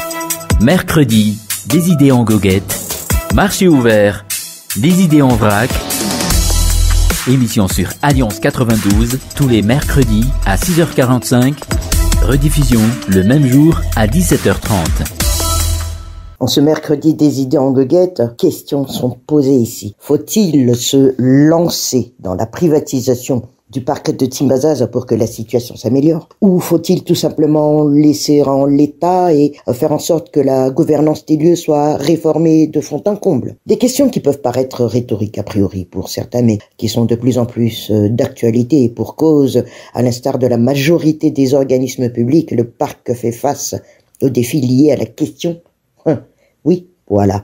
Mercredi, des idées en goguette. Marché ouvert, des idées en vrac. Émission sur Alliance 92, tous les mercredis à 6h45. Rediffusion le même jour à 17h30. En ce mercredi des idées en goguette, questions sont posées ici. Faut-il se lancer dans la privatisation du parc de Timbazaza pour que la situation s'améliore? Ou faut-il tout simplement laisser en l'état et faire en sorte que la gouvernance des lieux soit réformée de fond en comble? Des questions qui peuvent paraître rhétoriques a priori pour certains, mais qui sont de plus en plus d'actualité et pour cause. À l'instar de la majorité des organismes publics, le parc fait face aux défis liés à la question, oui, voilà,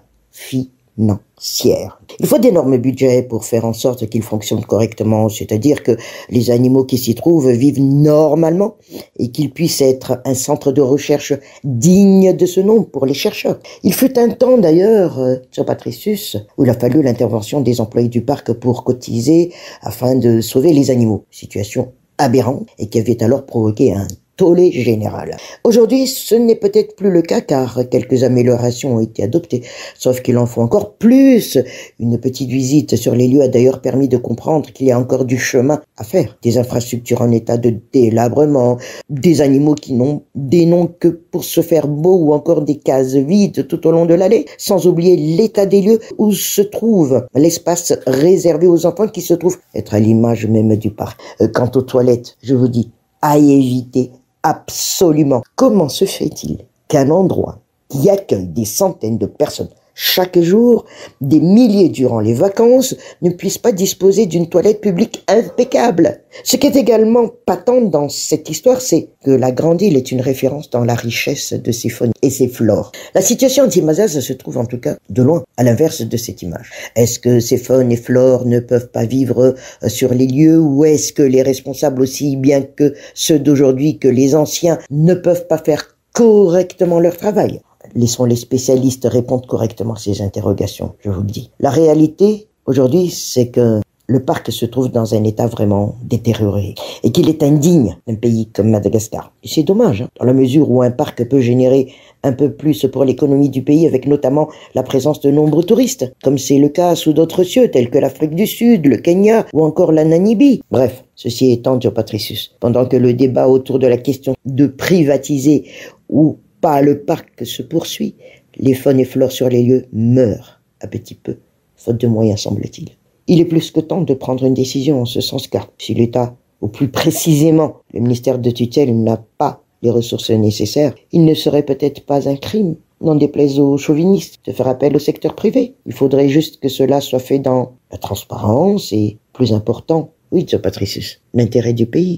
financière. Il faut d'énormes budgets pour faire en sorte qu'ils fonctionnent correctement, c'est-à-dire que les animaux qui s'y trouvent vivent normalement et qu'ils puissent être un centre de recherche digne de ce nom pour les chercheurs. Il fut un temps d'ailleurs, sur Patricius, où il a fallu l'intervention des employés du parc pour cotiser afin de sauver les animaux. Situation aberrante et qui avait alors provoqué un tollé général. Aujourd'hui, ce n'est peut-être plus le cas car quelques améliorations ont été adoptées, sauf qu'il en faut encore plus. Une petite visite sur les lieux a d'ailleurs permis de comprendre qu'il y a encore du chemin à faire. Des infrastructures en état de délabrement, des animaux qui n'ont des noms que pour se faire beau ou encore des cases vides tout au long de l'allée, sans oublier l'état des lieux où se trouve l'espace réservé aux enfants qui se trouve être à l'image même du parc. Quant aux toilettes, je vous dis, à éviter absolument. Comment se fait-il qu'un endroit qui accueille des centaines de personnes chaque jour, des milliers durant les vacances, ne puisse pas disposer d'une toilette publique impeccable? Ce qui est également patent dans cette histoire, c'est que la Grande Île est une référence dans la richesse de ses faunes et ses flores. La situation de Timbazaza se trouve en tout cas de loin à l'inverse de cette image. Est-ce que ces faunes et flores ne peuvent pas vivre sur les lieux, ou est-ce que les responsables aussi bien que ceux d'aujourd'hui que les anciens ne peuvent pas faire correctement leur travail? Laissons les spécialistes répondre correctement à ces interrogations, je vous le dis. La réalité, aujourd'hui, c'est que le parc se trouve dans un état vraiment détérioré et qu'il est indigne d'un pays comme Madagascar. Et c'est dommage, dans la mesure où un parc peut générer un peu plus pour l'économie du pays avec notamment la présence de nombreux touristes, comme c'est le cas sous d'autres cieux tels que l'Afrique du Sud, le Kenya ou encore la Namibie. Bref, ceci étant, Joe Patricius, pendant que le débat autour de la question de privatiser ou pas le parc se poursuit, les faunes et flores sur les lieux meurent à petit peu, faute de moyens semble-t-il. Il est plus que temps de prendre une décision en ce sens car si l'État, ou plus précisément le ministère de tutelle, n'a pas les ressources nécessaires, il ne serait peut-être pas un crime, n'en déplaise aux chauvinistes, de faire appel au secteur privé. Il faudrait juste que cela soit fait dans la transparence et, plus important, oui, Joe Patricius, l'intérêt du pays.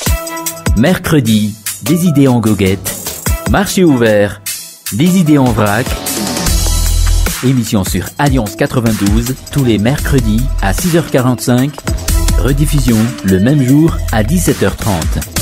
Mercredi, des idées en goguette. Marché ouvert, des idées en vrac. Émission sur Alliance 92, tous les mercredis à 6h45. Rediffusion le même jour à 17h30.